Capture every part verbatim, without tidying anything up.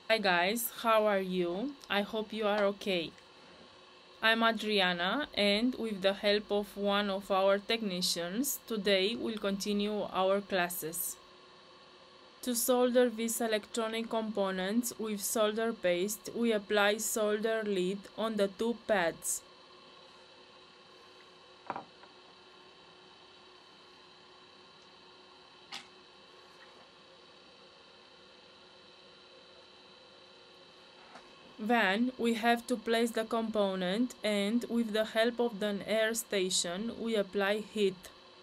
Hi guys, how are you? I hope you are okay. I'm Adriana, and with the help of one of our technicians, today we'll continue our classes. To solder these electronic components with solder paste, we apply solder lead on the two pads. Then we have to place the component, and with the help of the air station we apply heat.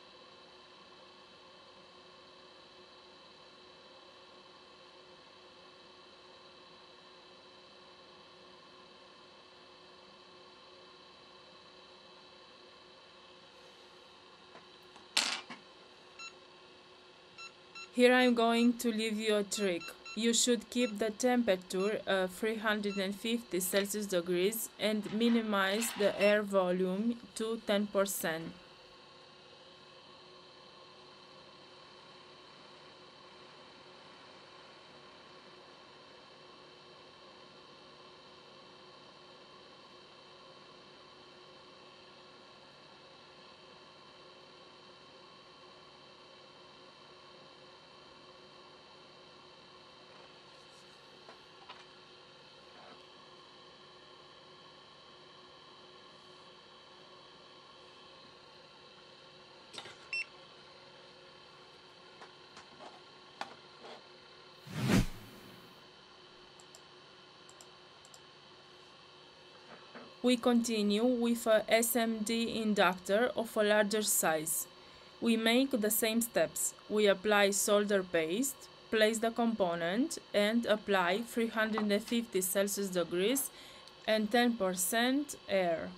Here I'm going to leave you a trick. You should keep the temperature at three hundred fifty Celsius degrees and minimize the air volume to ten percent. We continue with a S M D inductor of a larger size. We make the same steps. We apply solder paste, place the component, and apply three hundred fifty Celsius degrees and ten percent air.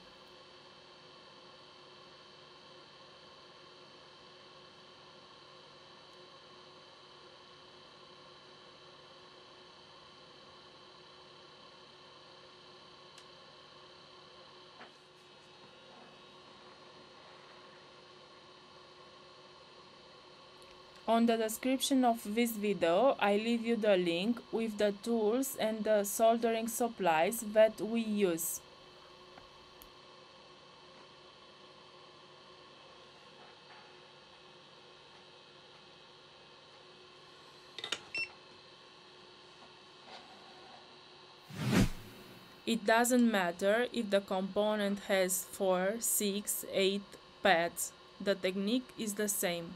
On the description of this video, I leave you the link with the tools and the soldering supplies that we use. It doesn't matter if the component has four, six, eight pads. The technique is the same.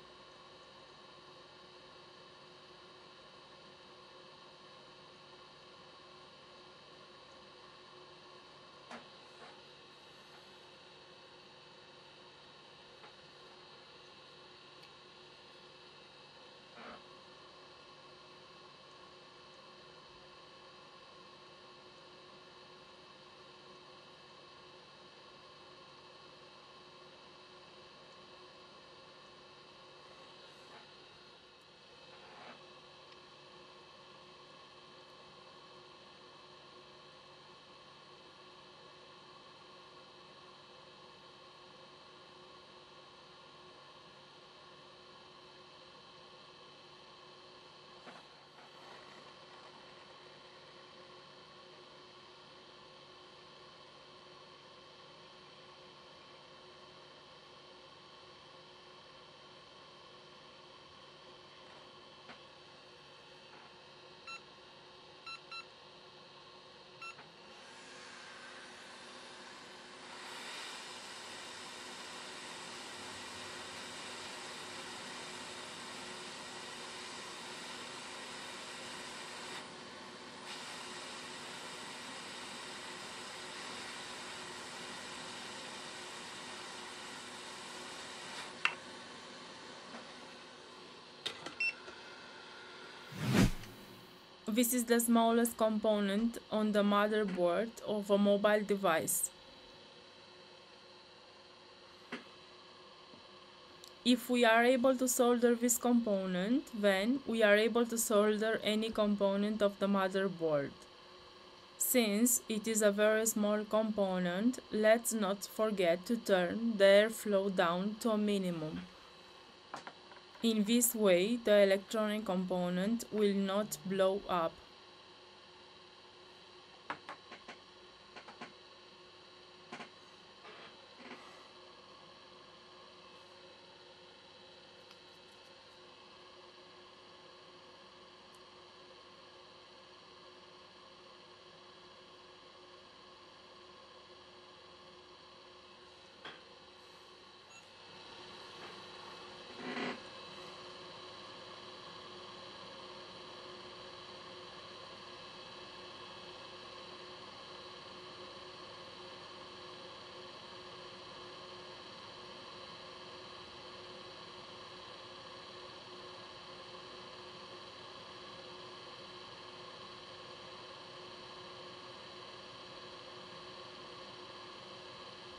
This is the smallest component on the motherboard of a mobile device. If we are able to solder this component, then we are able to solder any component of the motherboard. Since it is a very small component, let's not forget to turn the airflow down to a minimum. In this way, the electronic component will not blow up.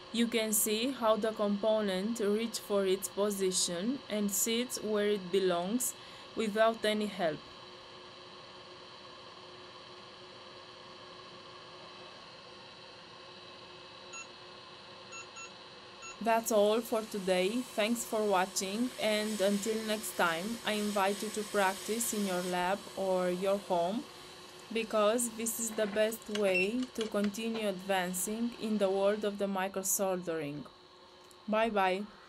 You can see how the component reaches for its position and sits where it belongs without any help. That's all for today. Thanks for watching, and until next time, I invite you to practice in your lab or your home, because this is the best way to continue advancing in the world of the microsoldering. Bye bye.